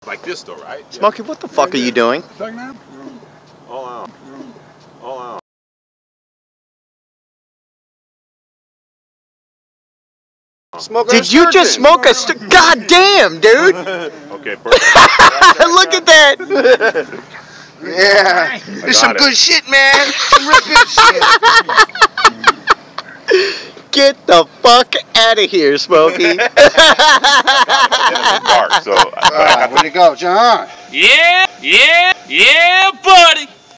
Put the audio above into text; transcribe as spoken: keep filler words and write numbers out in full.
Like this though, right? Smokey, what the fuck yeah, are you doing? All out. All out. Smoke Did you just smoke a st- God damn, dude! Okay, perfect. Look at that! Yeah. There's some it. good shit, man. Some real good shit. Get the fuck out of here, Smokey. Dark, so uh, where'd it go, John? Yeah, yeah, yeah, buddy.